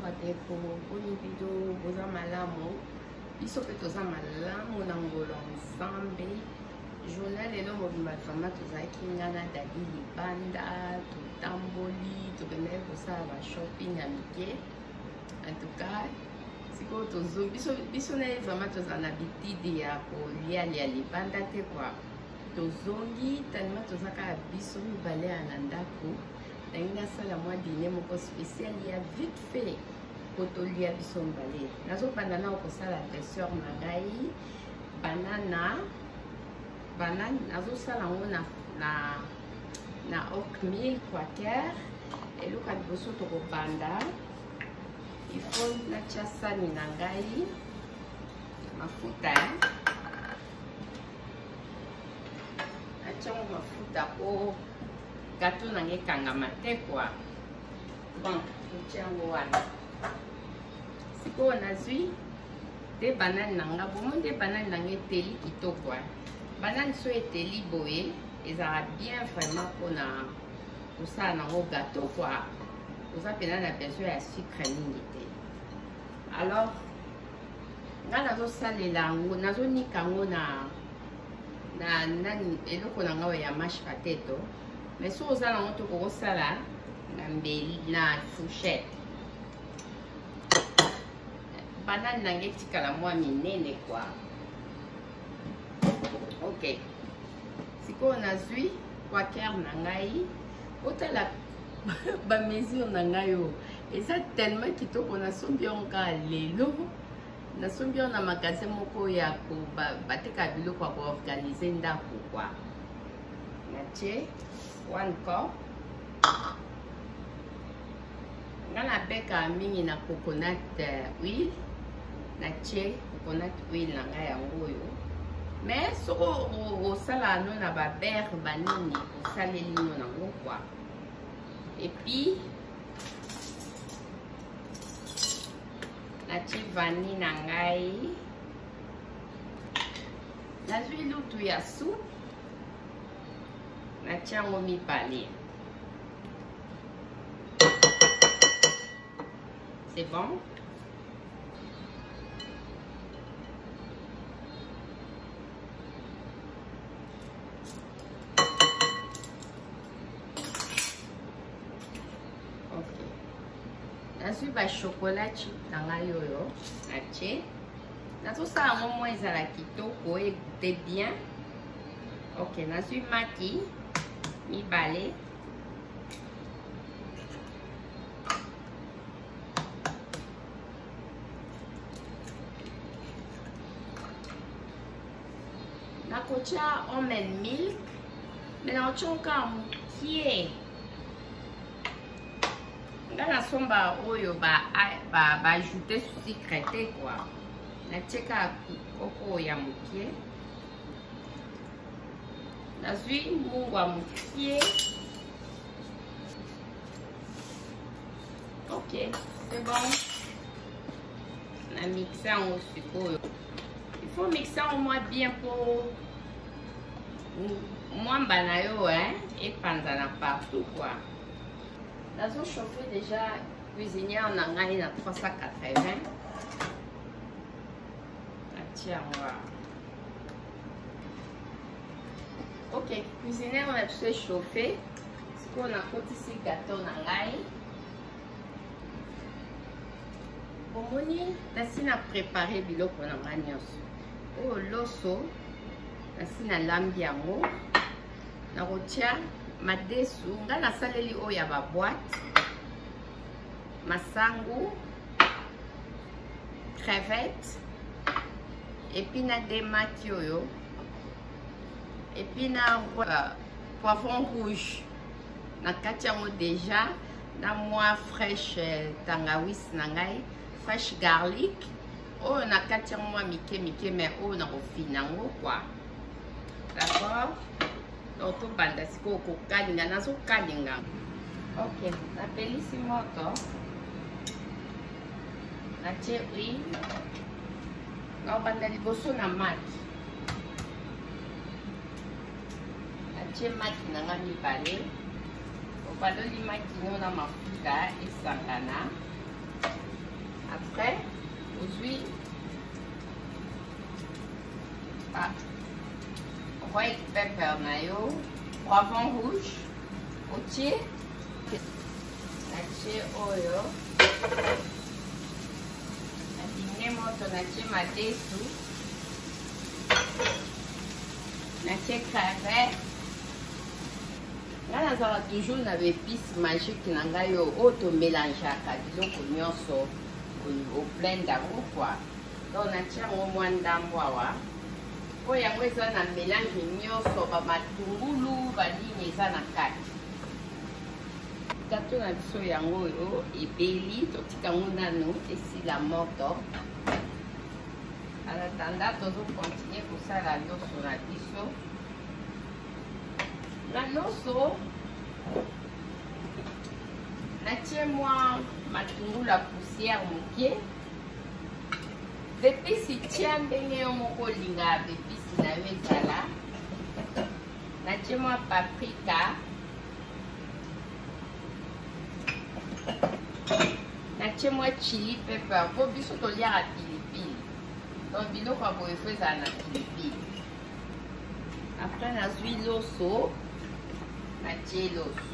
bandeko boni bido boza malamu biso pe toza malamu na ngolo nzambe journal lelo mobimba vraiment tozalaki nga na dadi libanda totamboli tokendaki kosala ba shopping ya mike en tout cas sikoyo tozongi biso na ye vraiment tozala na bitide ya kolialia libanda te kwa tozongi tanima toza kaka biso mibale ya na ndako nangi nasala mwa dîner moko spécial ya vite fait po tolia biso mibale nazobanda na okosala dessert na ngai banane nazosala yango na oatmeal quaker eluka liboso tokobanda ifo natia sani na ngai mafuta natiango mafuta po gato nange ekangama te kwa bon totia yango wana sikoyo nazwi nde banane na nga bomo nde banane nange eteli kitoko banane so eteli boye ezalaka bien vraiment mpona kosala nango gato kwa oza mpena na besoin ya sucre mingi te alors nga nazosalela yango nazonika yango na eloko na nga ya mashe pateto mais so oza nango tokokosala na mbeli na fourchette banane nange etikala mwa minene kwa ok sikoyo nazwi quaker na ngai otala bamesure na ngai oyo eza tellement kitoko nasombi yango kaka lelo nasombi yango na magasin moko ya bateka biloko ya koorganize ndako kwa natie 1 cup nga nabeka mingi na coconut huile natie coconut huile na ngai yango oyo mais soko osala ano na babere banini osaleli no nango kwa epuis natie vanille na ngai nazwi lutu ya soupe natie yango mibale c'est bon nazwi bachokolat chip na ngai oyo natie nazosala yango mwa ezala kitoko ekute bien ok nazwi maki mibale nakotia almond milk me nakotionka mokie nga nasomba oyo baajoute sucre te kwa natieka koko ya mokie nazwi mbungwa mokie ok c'est bon na mixe yango sikoyo il faut mixe yango mwa bien po mwamba na yo epanzana partout kwa nazo chauffer déjà cuisinière na ngai na 380 natia yango ok cuisinière na biso echauffe sikoyo nakotisi gâteau na ngai bomoni nasi na prépare biloko na ngai nyonso oyo loso nasi na lambi yango nakotia madesu nga nasaleli oyo ya baboite masangu crevette epi na demaki oyo epi na poivron rouge na kati yango deja na mwa fraîche tangawisi na ngai fraîche garlic oyo na kati yango mwa mike mike mais oyo na kofina yango kwa d'accord donc tobanda sikoyo kokalinga nazokalinga ok napelisi moto natie huile naobanda liboso na maki natie maki na nga mibale obaloli maki no na mafuta esangana na yo poivron rouge otie natie oyo nadine moto natie madesu natie carré nga nazala toujours na baépice magique na ngai oyo tomélangeaka biloko nyonso au blend yango quoi donc natie yango mwa ndambo awa oyo yango eza na mélange nyonso bamatungulu banini eza na kati gato na biso yango oyo ebeli totika yango nano esila moto alatanda tozokontinue kosala loso na biso na loso natie mwa matungulu ya poussière moke bepisi tia ndenge yo moko olingaka bepisi na yo ezala natie mwa paprika natie mwa chili pepper po biso toliaka pilipili donc biloko ya boye fo ezala na pilipili après nazwi loso natie loso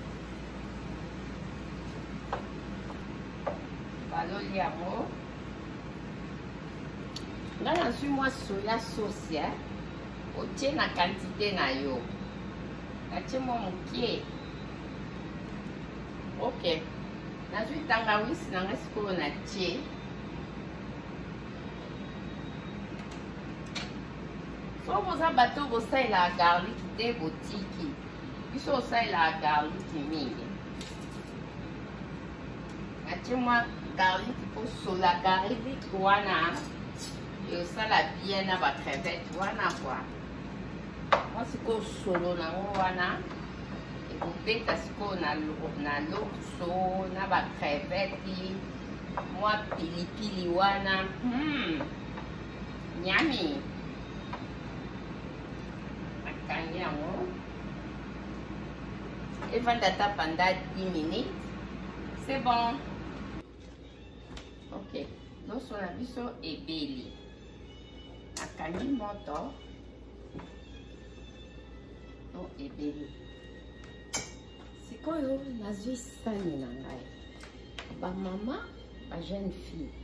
baloli yango nga nazwi mwa soya sauce otie na quantité na yo natie mwa mokie ok nazwi tangawisi na ngai sikoyo natie so boza bato bosalelaka garlic te botiki biso osalelaka garlic mingi natie mwa garlic mpo sola garlic wana osala bien na bacrevette wana kwa mwa sikoyo solo nango wana ekobeta sikoyo na loso na bacrevette mwa pilipili wana nyami nakangi yango evanda ata pendant 10 minutes c'est bon ok loso na biso ebeli nakangi moto ebeli sikoyo nazwi sani na ngai bamama bajeune fille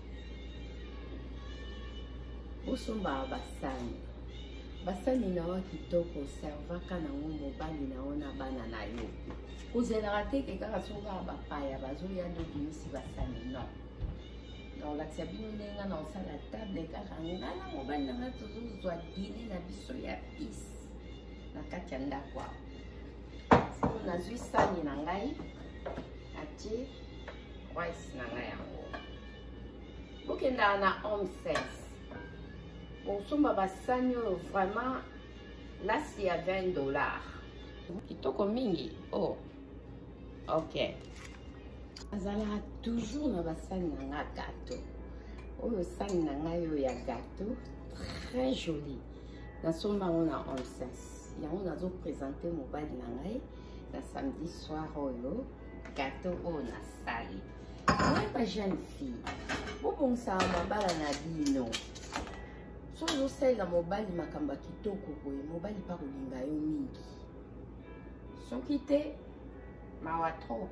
bosombaka basani na wa kitoko oservaka nango mobali na yo na bana na yo kozelaka teke kaka sokaka bapaya bazoya ndobimisi basani non olakisa bino ndenge nga na osala table kaka nga na mobali na ngai tozozwa dine na biso ya pise na kati ya ndako awa siko nazwi sani na ngai natie rice na ngai yango bokendaka na home sense bosomba basani oyo vraiment lasi ya $20 kitoko mingi oh ok azalaka toujours na basani na nga gato oyo sani na ngai oyo ya gato très joli nasomba yango na onsense yango nazopresente mobali na ngai na samedi soir oyo gato oyo nasali ngai ba jeune fille bobongisaka mabala na bino so ozosalela mobali makambo ya kitoko boye mobali mpa kolinga yo mingi soki te mawa trop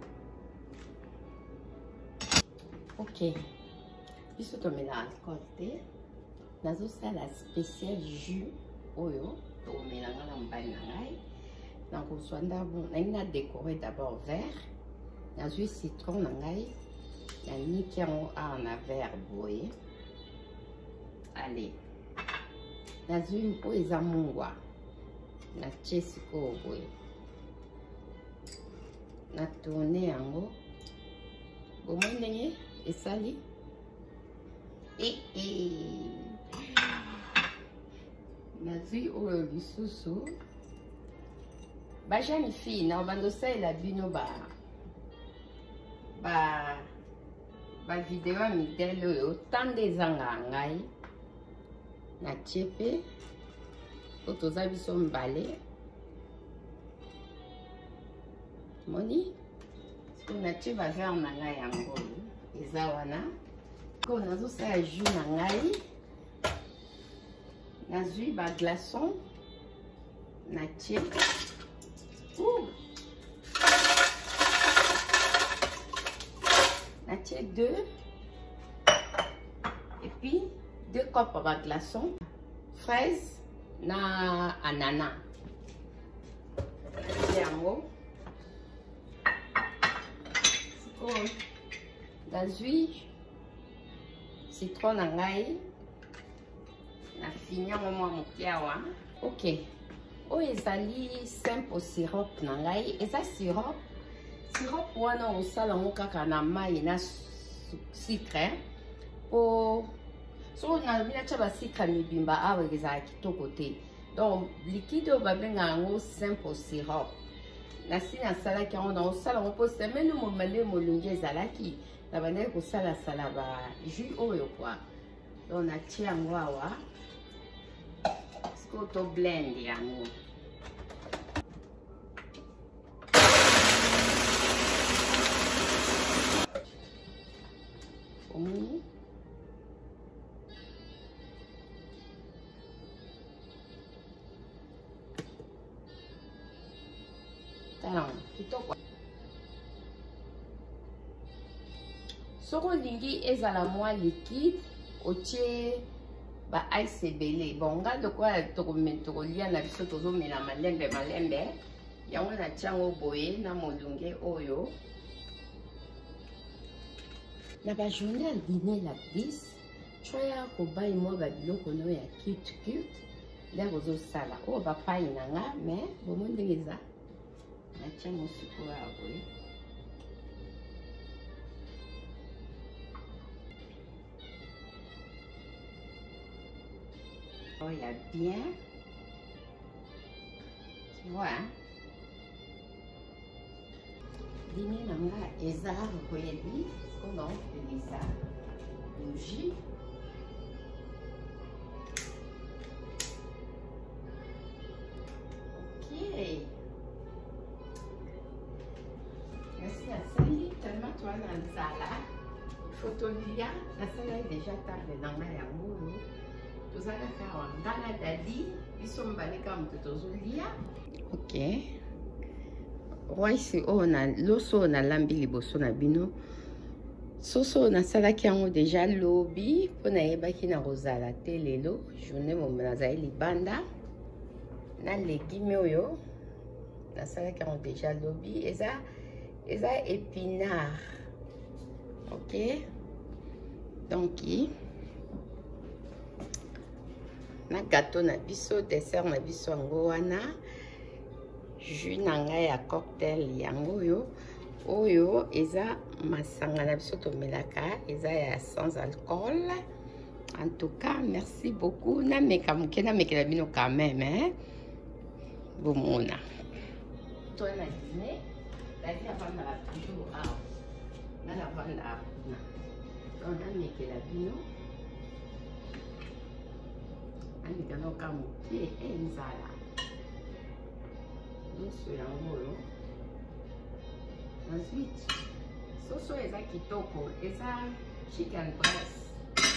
ok biso tomela alcool te nazosala spécial jus oyo tokomelanga na mobali na ngai nakozwa ndabo nangi na décorer d'abord vert nazwi citron na ngai naniki yango awa na vert boye allez nazwi mpo eza mungwa natie sikoyo boye natourne yango bomoi ndenge esali nazwi oyo lisusu ba jeune fille na obanda osalela bino ba video ya midele oyo tande ezanga ngai natie pe po toza biso mbale moni natie bavere na ngai yango eza wana ko nazosala jus na ngai nazwi baglaçon natie natie 2 et puis 2 copes à glaçons, fraise na ananas. Yango d'azui citron na ngai na finya mwa mokiawa. Ok, oyo ezali simple sirop na ngai. Eza sirop wana osala ngo kaka na mai na sucre po so na bina cha ba sucre mibimba awa ezala kitoko te. Donc liquide oyo babenga yango simple sirop. Nasi nasalaki yango na osala ngo po semaine momande molungi ezalaki na bandaki kosala ba jus oyo kwa. Donc natie yango awa siko to blend yango. Omoni soko lingi ezala mwa liquide otie ba ice ebele. Bon nga lokola tokolia na biso tozomela malembe yango na tiango boye na molunge oyo na ba journée ya dîner la 10 choya kobai mwa ba biloko no ya cute la kozosala oyo bapai na nga mais bomo ndenge eza na tiango sikoyo ya boye. Oh, il y a bien. Tu vois, hein? Dîner nanga eza koyebi qu'on a fait ça. Bougie. Ok. Merci à Sali, tellement toi dans le salade. Photolia, la salade est déjà tard dans ma yamour. Ok. Waisi ona loso na lambi liboso na bino. Soso na salaki yango déjà lobi pona yebaki na rozala te lelo journée momena za libanda na légumes oyo na salaki yango déjà lobi eza épinard. Ok. Donc na gâteau na biso dessert na biso yango wana jus na ngai ya cocktail yango oyo eza masanga na biso tomelaka eza ya sans alcool. En tout cas merci beaucoup na meka moke na mekela bino quand même hein bomona toi na dîner la vie avant la toujours na la vanda on a mekela bino Anikano kamukie enzala nusu yango oyo. Ensuite soso eza kitoko eza chicken breast.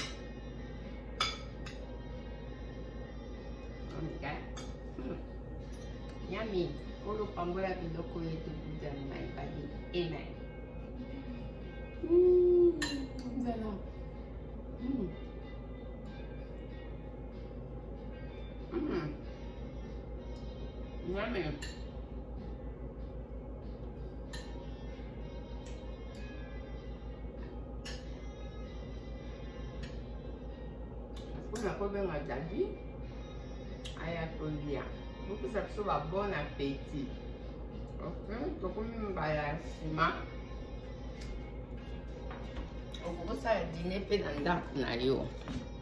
Yummy. Olo pambola biloko yetu buda na ibadi ena. Nzala. Yummy. On a pas bien daddy. Ayatolia. Beaucoup ça peut avoir bon appétit. Ok, donc on va la ciment. On va ça dîner pendant na yo.